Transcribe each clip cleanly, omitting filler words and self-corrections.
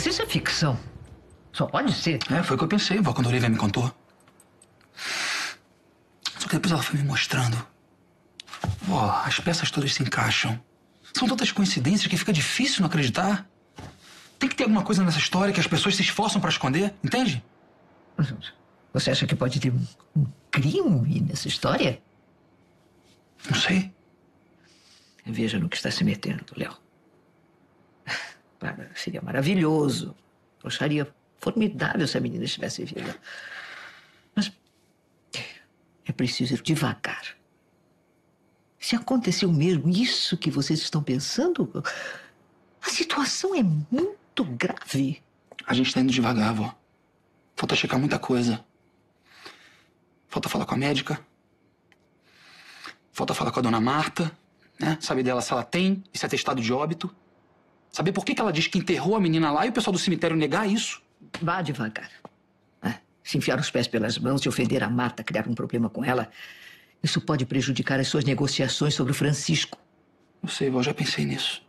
isso é ficção. Só pode ser. É, foi o que eu pensei, vó, quando a Olivia me contou. Só que depois ela foi me mostrando. Vó, as peças todas se encaixam. São tantas coincidências que fica difícil não acreditar. Tem que ter alguma coisa nessa história que as pessoas se esforçam pra esconder, entende? Você acha que pode ter um crime nessa história? Não sei. Veja no que está se metendo, Léo. Seria maravilhoso. Eu acharia formidável se a menina estivesse viva. Mas é preciso ir devagar. Se aconteceu mesmo isso que vocês estão pensando, a situação é muito grave. A gente tá indo devagar, vó. Falta checar muita coisa. Falta falar com a médica. Falta falar com a dona Marta, né? Saber dela se ela tem esse atestado de óbito. Saber por que ela diz que enterrou a menina lá e o pessoal do cemitério negar isso. Vá devagar. Se enfiar os pés pelas mãos e ofender a Marta, criar um problema com ela, isso pode prejudicar as suas negociações sobre o Francisco. Não sei, vó, já pensei nisso.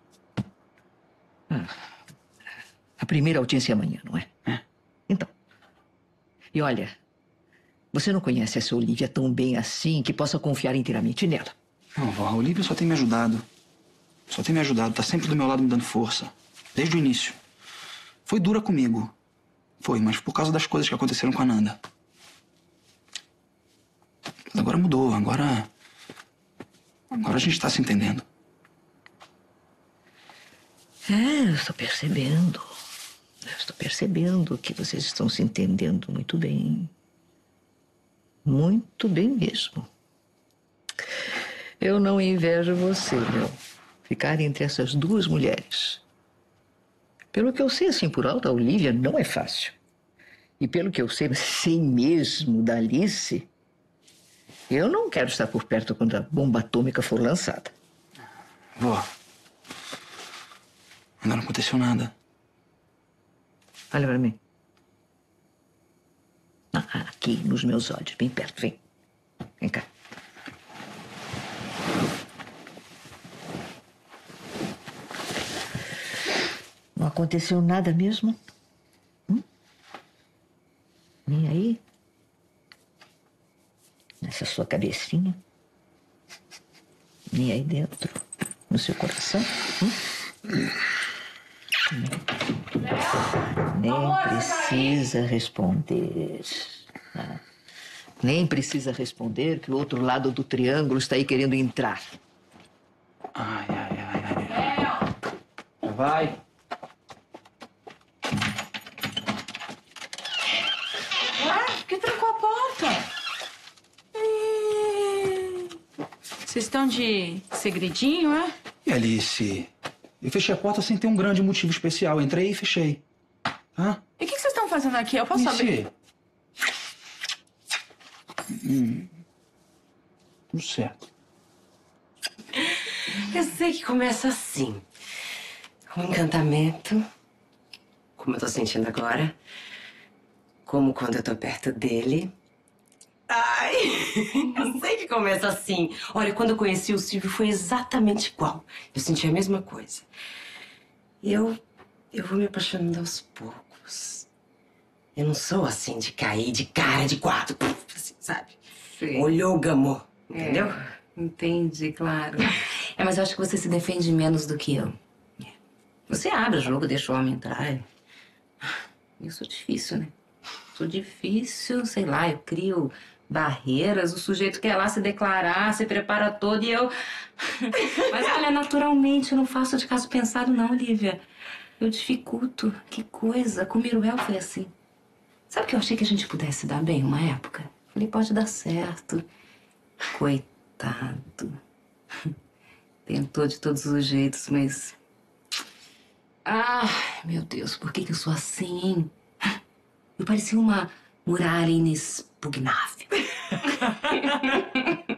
A primeira audiência é amanhã, não é? É. Então. E olha, você não conhece essa Olivia tão bem assim que possa confiar inteiramente nela. Não, vó, a Olivia só tem me ajudado. Só tem me ajudado, tá sempre do meu lado me dando força. Desde o início. Foi dura comigo. Foi, mas por causa das coisas que aconteceram com a Nanda. Mas agora mudou, agora a gente tá se entendendo. Eu estou percebendo. Eu estou percebendo que vocês estão se entendendo muito bem. Muito bem mesmo. Eu não invejo você, Léo. Ficar entre essas duas mulheres. Pelo que eu sei, assim, por alto, a Olivia não é fácil. E pelo que eu sei mesmo da Alice, eu não quero estar por perto quando a bomba atômica for lançada. Vó, ainda não aconteceu nada. Olha pra mim. Aqui, nos meus olhos, bem perto, vem. Vem cá. Não aconteceu nada mesmo? Nem aí? Nessa sua cabecinha? Nem aí dentro? No seu coração? Nem precisa responder. Nem precisa responder que o outro lado do triângulo está aí querendo entrar. Ai. Vai. Por que trancou a porta? Vocês estão de segredinho, é? E Alice, eu fechei a porta sem ter um grande motivo especial. Entrei e fechei. Hã? E o que vocês estão fazendo aqui? Eu posso saber? Tudo certo. Eu sei que começa assim. Um encantamento, como eu tô sentindo agora. Como quando eu tô perto dele. Ai, eu sei que começa assim. Olha, quando eu conheci o Silvio foi exatamente igual. Eu senti a mesma coisa. E eu vou me apaixonando aos poucos. Eu não sou assim de cair de cara de quatro, assim, sabe? Sim. Olhôgamo, entendeu? Entendi, claro. Mas eu acho que você se defende menos do que eu. Você abre o jogo, deixa o homem entrar. Eu sou difícil, né? Sou difícil, sei lá, eu crio barreiras, o sujeito quer lá se declarar, se prepara todo e eu... Mas olha, naturalmente, eu não faço de caso pensado não, Lívia. Eu dificulto. Que coisa. Com o Miruel foi assim. Sabe que eu achei que a gente pudesse dar bem uma época? Falei, pode dar certo. Coitado. Tentou de todos os jeitos, mas... Ai, meu Deus, por que eu sou assim, hein? Eu parecia uma muralha inexpugnável.